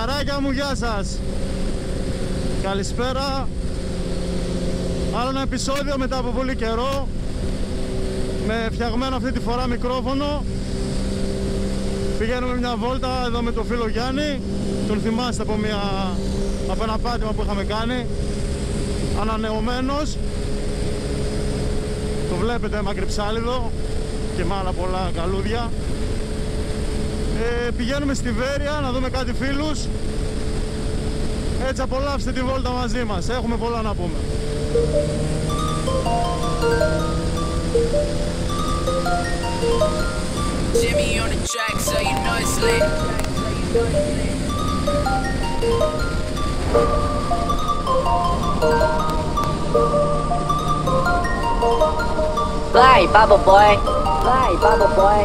Φιλαράκια μου, γεια σας. Καλησπέρα. Άλλο ένα επεισόδιο μετά από πολύ καιρό, με φτιαγμένο αυτή τη φορά μικρόφωνο. Πηγαίνουμε μια βόλτα εδώ με τον φίλο Γιάννη. Τον θυμάστε από ένα πάτημα που είχαμε κάνει. Ανανεωμένος. Το βλέπετε, μακριψάλιδο και με άλλα πολλά καλούδια. Πηγαίνουμε στη Βέρεια να δούμε κάτι φίλους. Έτσι απολαύστε τη βόλτα μαζί μας. Έχουμε πολλά να πούμε. Jimmy on the track, so you know it's lit. Fly, bubble boy. Fly, bubble boy.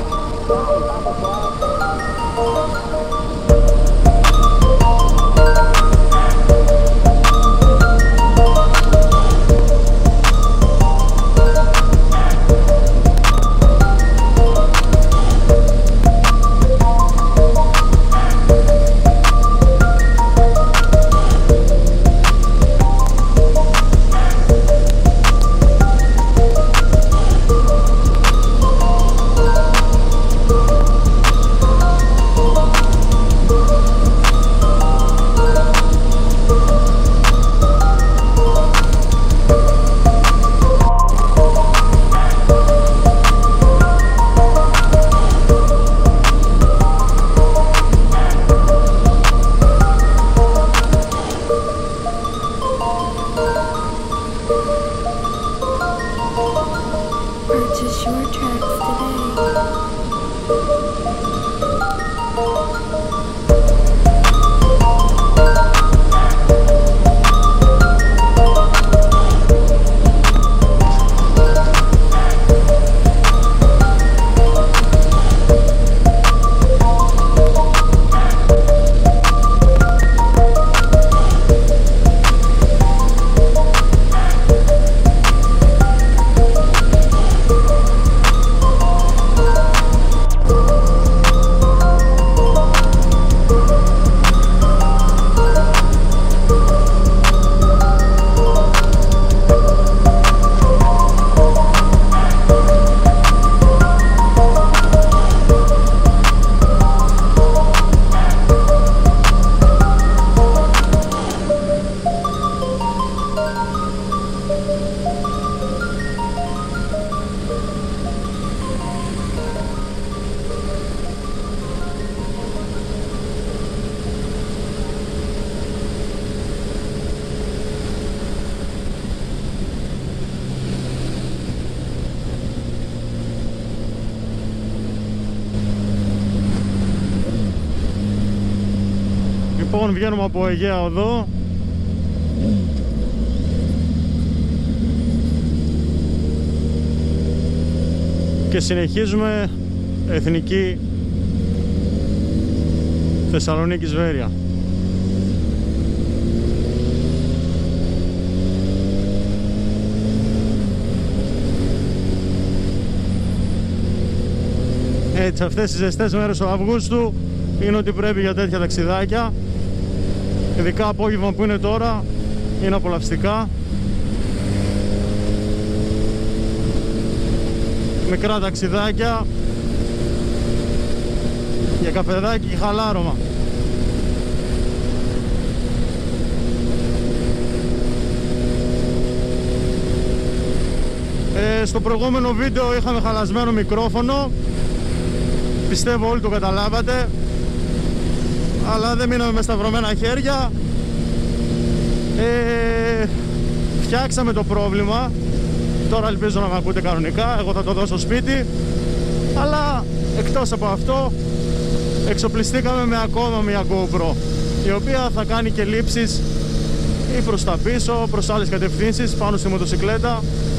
Purchase your tracks today. Λοιπόν, βγαίνουμε από Αιγαία Οδό. Και συνεχίζουμε εθνική Θεσσαλονίκης Βέρεια. Έτσι, αυτές οι ζεστές μέρες του Αυγούστου είναι ότι πρέπει για τέτοια ταξιδάκια. Ειδικά απόγευμα που είναι τώρα, είναι απολαυστικά. Μικρά ταξιδάκια για καφεδάκι και χαλάρωμα. Στο προηγούμενο βίντεο είχαμε χαλασμένο μικρόφωνο. Πιστεύω όλοι το καταλάβατε. Αλλά δεν μείναμε με σταυρωμένα χέρια. Φτιάξαμε το πρόβλημα. Τώρα ελπίζω να με ακούτε κανονικά. Εγώ θα το δω στο σπίτι. Αλλά εκτός από αυτό, εξοπλιστήκαμε με ακόμα μια GoPro, η οποία θα κάνει και λήψεις ή προς τα πίσω, προς άλλες κατευθύνσεις, πάνω στη μοτοσικλέτα.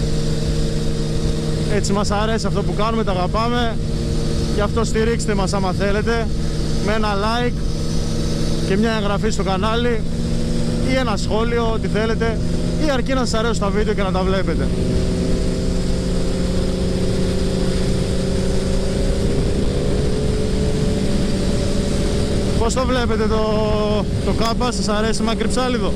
Έτσι μας αρέσει αυτό που κάνουμε, τα αγαπάμε. Γι' αυτό στηρίξτε μας άμα θέλετε, με ένα like και μια εγγραφή στο κανάλι ή ένα σχόλιο, ό,τι θέλετε, ή αρκεί να σας αρέσουν τα βίντεο και να τα βλέπετε. Πώς το βλέπετε το κάμπα, σας αρέσει μακρυψάλιδο?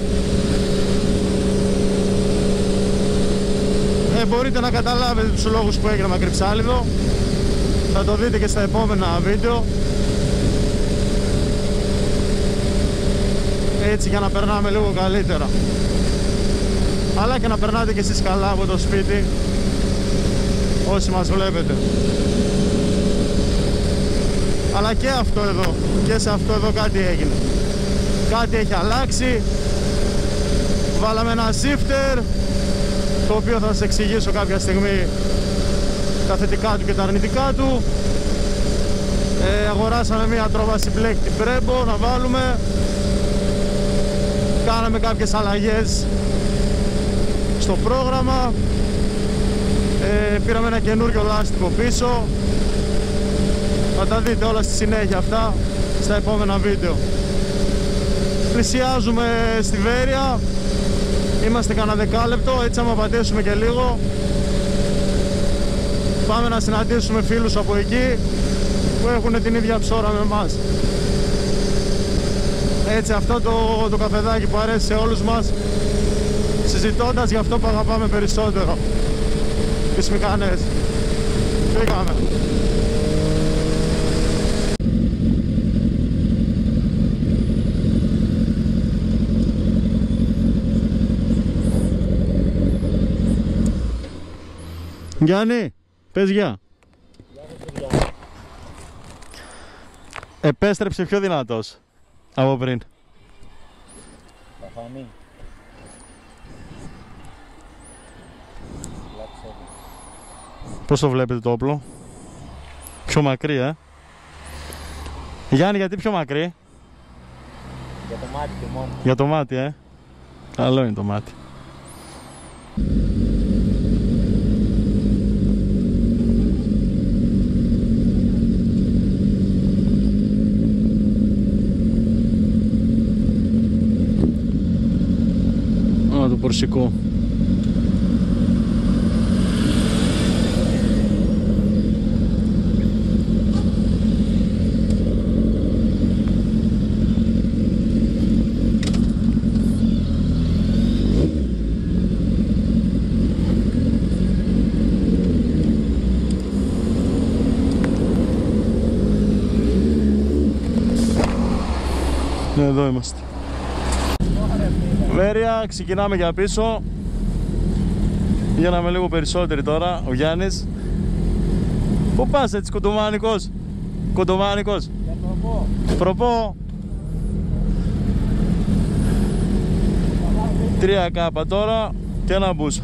Μπορείτε να καταλάβετε τους λόγους που έγινε μακρυψάλιδο. Θα το δείτε και στα επόμενα βίντεο. Έτσι για να περνάμε λίγο καλύτερα. Αλλά και να περνάτε και εσείς καλά από το σπίτι, όσοι μας βλέπετε. Αλλά και αυτό εδώ, και σε αυτό εδώ κάτι έγινε. Κάτι έχει αλλάξει. Βάλαμε ένα shifter, το οποίο θα σας εξηγήσω κάποια στιγμή τα θετικά του και τα αρνητικά του. Αγοράσαμε μια τρόβα συμπλέκτη Brembo να βάλουμε. Κάναμε κάποιες αλλαγές στο πρόγραμμα. Πήραμε ένα καινούριο λάστιχο πίσω. Θα τα δείτε όλα στη συνέχεια αυτά στα επόμενα βίντεο. Πλησιάζουμε στη Βέρεια. Είμαστε κανένα δεκάλεπτο, έτσι άμα πατήσουμε και λίγο πάμε να συναντήσουμε φίλους από εκεί που έχουν την ίδια ψώρα με εμάς. Έτσι αυτό το καφεδάκι που αρέσει σε όλους μας, συζητώντας για αυτό που αγαπάμε περισσότερο, τις μηχανές. Φύγαμε. Γιάννη, πες γεια. Επέστρεψε πιο δυνατός από πριν. Θα φανεί. Πώς το βλέπετε το όπλο? Πιο μακρύ, Γιάννη, γιατί πιο μακρύ? Για το μάτι και μόνο. Για το μάτι, Καλό είναι το μάτι. Το πορσικό. Εδώ είμαστε. Βέρεια, ξεκινάμε για πίσω. Γίναμε λίγο περισσότεροι τώρα, ο Γιάννης. Πού πας έτσι κοντομάνικος? Κοντομάνικος. Για προπό. Προπό. 3K τώρα και ένα μπούσα.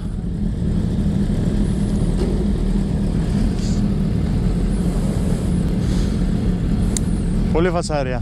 Πολύ φασάρια.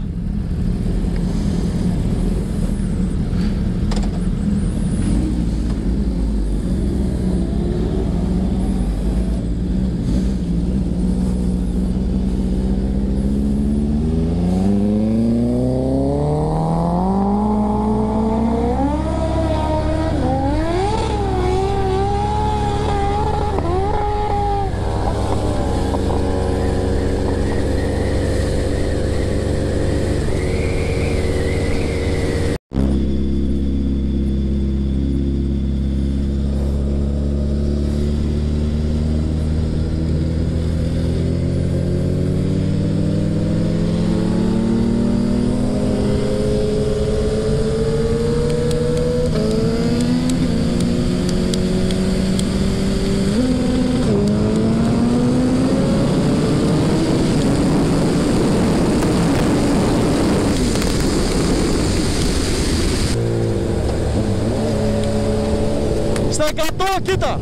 Στα 100, κοίτα!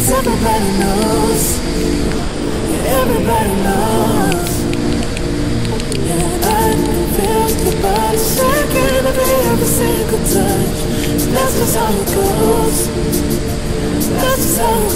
everybody knows. Yeah, everybody knows. Yeah, I can feel your body shaking every single touch. That's just how it goes. That's just how it